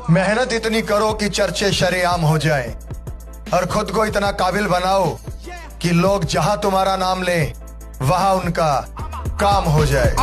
मेहनत इतनी करो कि चर्चे शरेआम हो जाए और खुद को इतना काबिल बनाओ कि लोग जहां तुम्हारा नाम लें वहां उनका काम हो जाए।